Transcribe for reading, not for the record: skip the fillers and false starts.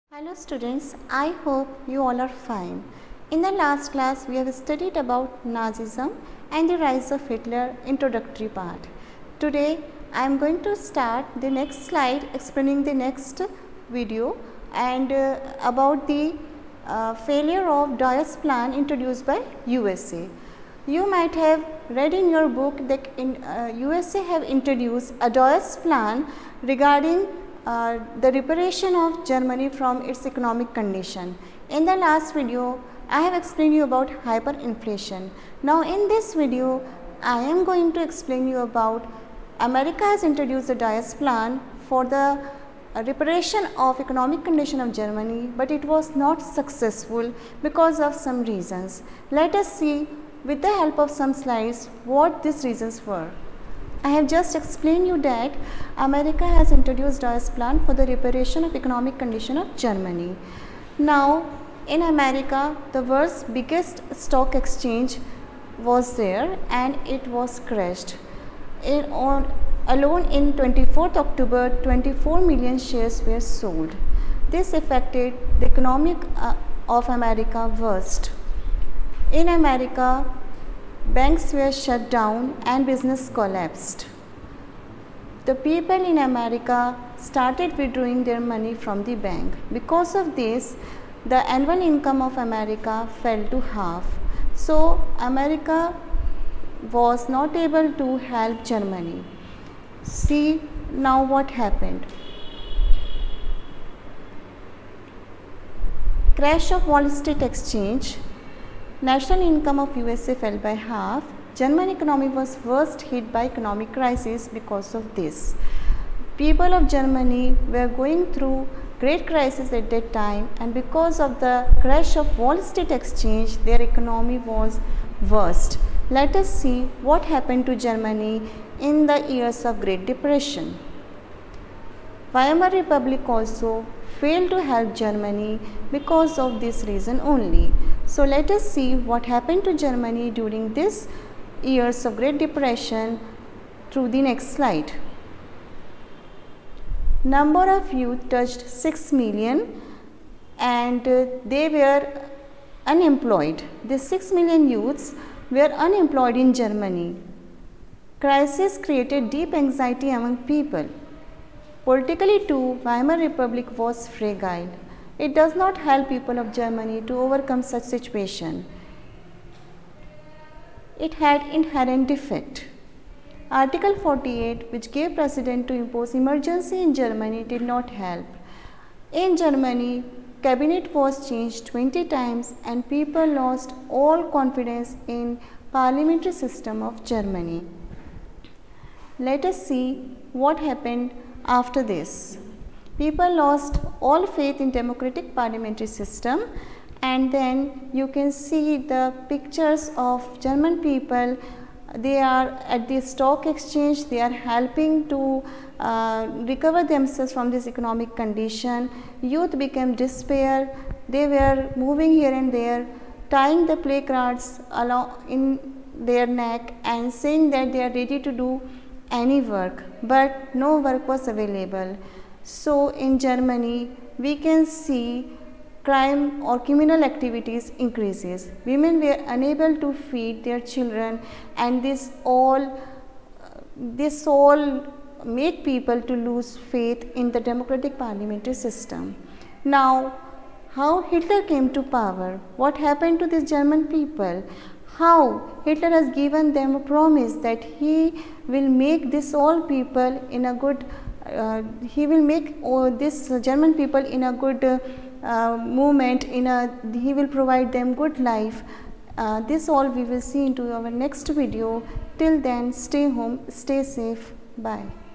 Hello students, I hope you all are fine. In the last class, we have studied about Nazism and the rise of Hitler introductory part. Today, I am going to start the next slide explaining the next video and about the failure of Dawes Plan introduced by USA. You might have read in your book that USA have introduced a Dawes Plan regarding the reparation of Germany from its economic condition. In the last video, I have explained you about hyperinflation. Now in this video, I am going to explain you about America has introduced the Dawes Plan for the reparation of economic condition of Germany, but it was not successful because of some reasons. Let us see with the help of some slides what these reasons were. I have just explained you that America has introduced Dawes Plan for the reparation of economic condition of Germany. Now in America, the world's biggest stock exchange was there and it was crashed. Alone in 24th October, 24 million shares were sold. This affected the economic of America worst. In America, banks were shut down and business collapsed. The people in America started withdrawing their money from the bank. Because of this, the annual income of America fell to half. So, America was not able to help Germany. See now what happened. Crash of Wall Street Exchange. National income of USA fell by half. German economy was worst hit by economic crisis because of this. People of Germany were going through great crisis at that time, and because of the crash of Wall Street Exchange, their economy was worst. Let us see what happened to Germany in the years of Great Depression. Weimar Republic also failed to help Germany because of this reason only. So let us see what happened to Germany during this years of Great Depression through the next slide. Number of youth touched 6 million and they were unemployed. These 6 million youths were unemployed in Germany. Crisis created deep anxiety among people. Politically too, Weimar Republic was fragile. It does not help people of Germany to overcome such situation. It had inherent defect. Article 48, which gave precedent to impose emergency in Germany, did not help. In Germany, cabinet was changed 20 times and people lost all confidence in parliamentary system of Germany. Let us see what happened after this. People lost all faith in democratic parliamentary system, and then you can see the pictures of German people. They are at the stock exchange, they are helping to recover themselves from this economic condition. Youth became despair, they were moving here and there, tying the placards along in their neck and saying that they are ready to do any work, but no work was available. So in Germany, we can see crime or criminal activities increases. Women were unable to feed their children, and this all make people to lose faith in the democratic parliamentary system. Now, how Hitler came to power? What happened to these German people? How Hitler has given them a promise that he will make this all people in a good he will make this German people in a good movement, he will provide them good life. This all we will see into our next video. Till then, stay home, stay safe. Bye.